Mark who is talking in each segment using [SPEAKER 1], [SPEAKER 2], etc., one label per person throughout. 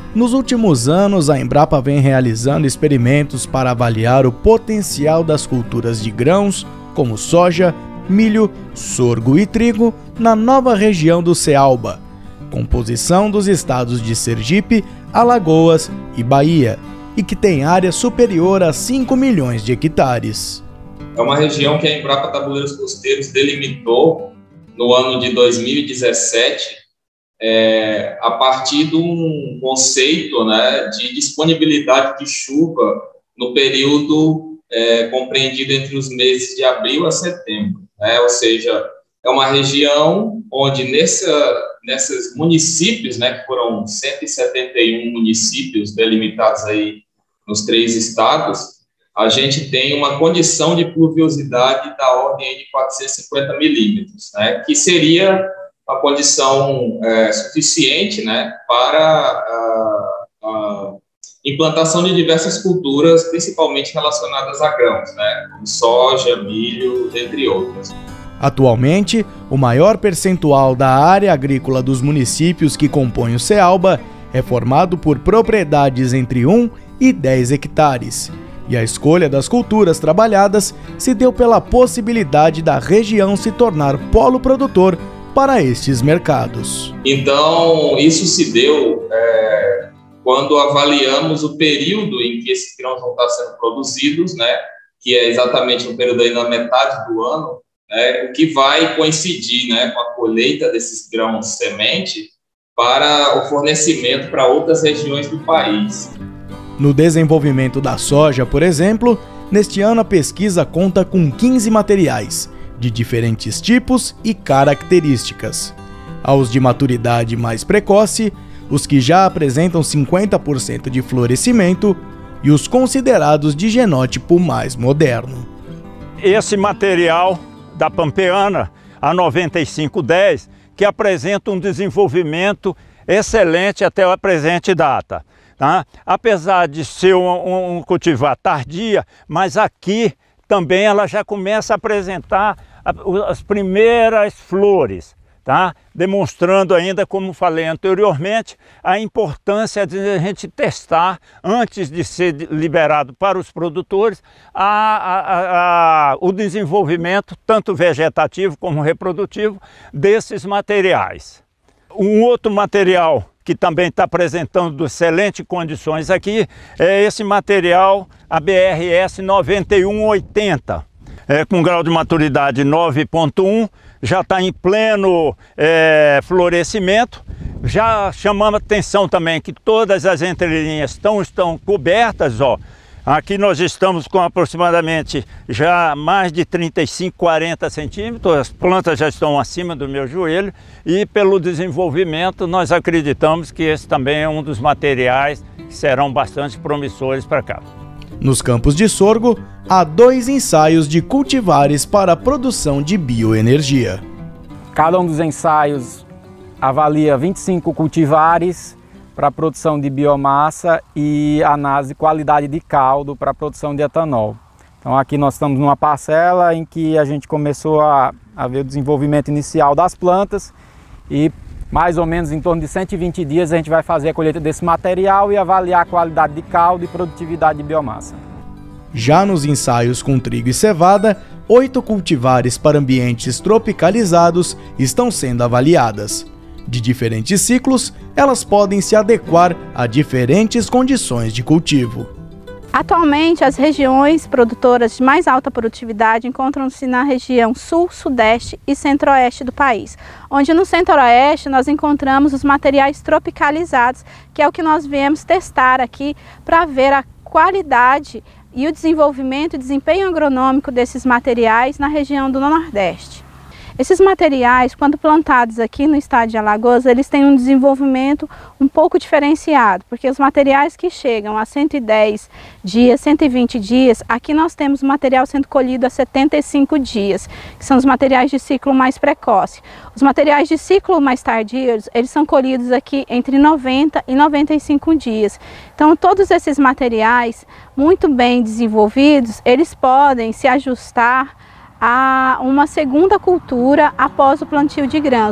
[SPEAKER 1] Nos últimos anos, a Embrapa vem realizando experimentos para avaliar o potencial das culturas de grãos, como soja, milho, sorgo e trigo, na nova região do Cealba, composição dos estados de Sergipe, Alagoas e Bahia, e que tem área superior a 5 milhões de hectares.
[SPEAKER 2] É uma região que a Embrapa Tabuleiros Costeiros delimitou no ano de 2017, a partir de um conceito, né, de disponibilidade de chuva no período compreendido entre os meses de abril a setembro, né? Ou seja, é uma região onde nesses municípios, né, que foram 171 municípios delimitados aí nos 3 estados, a gente tem uma condição de pluviosidade da ordem de 450 milímetros, né, que seria a condição suficiente, né, para a implantação de diversas culturas, principalmente relacionadas a grãos, né, como soja, milho, entre outras.
[SPEAKER 1] Atualmente, o maior percentual da área agrícola dos municípios que compõem o Cealba é formado por propriedades entre 1 e 10 hectares. E a escolha das culturas trabalhadas se deu pela possibilidade da região se tornar polo produtor para estes mercados.
[SPEAKER 2] Então, isso se deu quando avaliamos o período em que esses grãos vão estar sendo produzidos, né, que é exatamente um período aí na metade do ano, o que vai coincidir, né, com a colheita desses grãos semente para o fornecimento para outras regiões do país.
[SPEAKER 1] No desenvolvimento da soja, por exemplo, neste ano a pesquisa conta com 15 materiais, de diferentes tipos e características. Aos de maturidade mais precoce, os que já apresentam 50% de florescimento e os considerados de genótipo mais moderno.
[SPEAKER 3] Esse material da Pampeana, a 9510, que apresenta um desenvolvimento excelente até a presente data. Tá? Apesar de ser um cultivar tardia, mas aqui também ela já começa a apresentar as primeiras flores, tá? Demonstrando ainda, como falei anteriormente, a importância de a gente testar, antes de ser liberado para os produtores, o desenvolvimento, tanto vegetativo como reprodutivo, desses materiais. Um outro material que também está apresentando excelentes condições aqui é esse material, a BRS 9180. Com grau de maturidade 9,1, já está em pleno florescimento. Já chamamos a atenção também que todas as entrelinhas estão cobertas, ó. Aqui nós estamos com aproximadamente já mais de 35, 40 centímetros, as plantas já estão acima do meu joelho e pelo desenvolvimento nós acreditamos que esse também é um dos materiais que serão bastante promissores para cá.
[SPEAKER 1] Nos campos de sorgo, há 2 ensaios de cultivares para a produção de bioenergia.
[SPEAKER 4] Cada um dos ensaios avalia 25 cultivares para a produção de biomassa e análise de qualidade de caldo para a produção de etanol. Então aqui nós estamos numa parcela em que a gente começou a ver o desenvolvimento inicial das plantas e mais ou menos em torno de 120 dias a gente vai fazer a colheita desse material e avaliar a qualidade de caldo e produtividade de biomassa.
[SPEAKER 1] Já nos ensaios com trigo e cevada, 8 cultivares para ambientes tropicalizados estão sendo avaliadas. De diferentes ciclos, elas podem se adequar a diferentes condições de cultivo.
[SPEAKER 5] Atualmente, as regiões produtoras de mais alta produtividade encontram-se na região sul, sudeste e centro-oeste do país, onde no centro-oeste nós encontramos os materiais tropicalizados, que é o que nós viemos testar aqui para ver a qualidade e o desenvolvimento e desempenho agronômico desses materiais na região do Nordeste. Esses materiais, quando plantados aqui no estado de Alagoas, eles têm um desenvolvimento um pouco diferenciado, porque os materiais que chegam a 110 dias, 120 dias, aqui nós temos o material sendo colhido a 75 dias, que são os materiais de ciclo mais precoce. Os materiais de ciclo mais tardios, eles são colhidos aqui entre 90 e 95 dias. Então, todos esses materiais, muito bem desenvolvidos, eles podem se ajustar a uma segunda cultura após o plantio de grãos.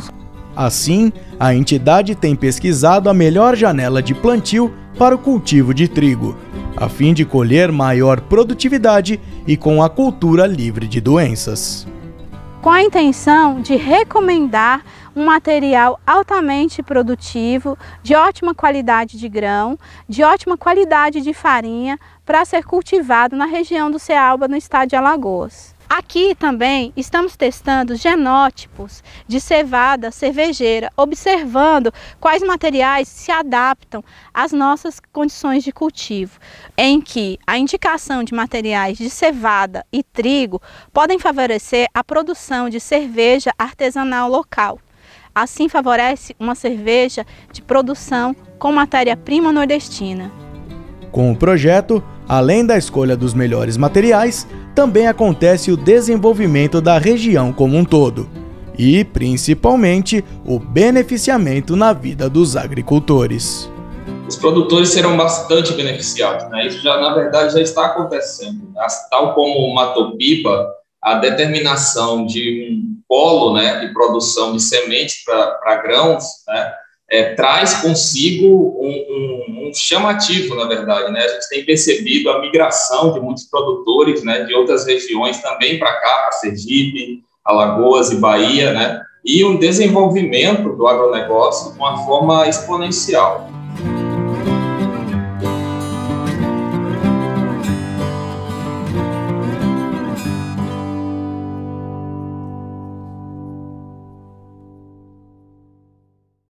[SPEAKER 1] Assim, a entidade tem pesquisado a melhor janela de plantio para o cultivo de trigo, a fim de colher maior produtividade e com a cultura livre de doenças.
[SPEAKER 5] Com a intenção de recomendar um material altamente produtivo, de ótima qualidade de grão, de ótima qualidade de farinha, para ser cultivado na região do Ceará, no estado de Alagoas. Aqui também estamos testando genótipos de cevada cervejeira, observando quais materiais se adaptam às nossas condições de cultivo, em que a indicação de materiais de cevada e trigo podem favorecer a produção de cerveja artesanal local. Assim favorece uma cerveja de produção com matéria-prima nordestina.
[SPEAKER 1] Com o projeto, além da escolha dos melhores materiais, também acontece o desenvolvimento da região como um todo e, principalmente, o beneficiamento na vida dos agricultores.
[SPEAKER 2] Os produtores serão bastante beneficiados, né? Isso já, na verdade, já está acontecendo. Tal como o Matopiba, a determinação de um polo, né, de produção de sementes para grãos, né, traz consigo um chamativo, na verdade, né? A gente tem percebido a migração de muitos produtores, né, de outras regiões também para cá, para Sergipe, Alagoas e Bahia, né? E um desenvolvimento do agronegócio de uma forma exponencial.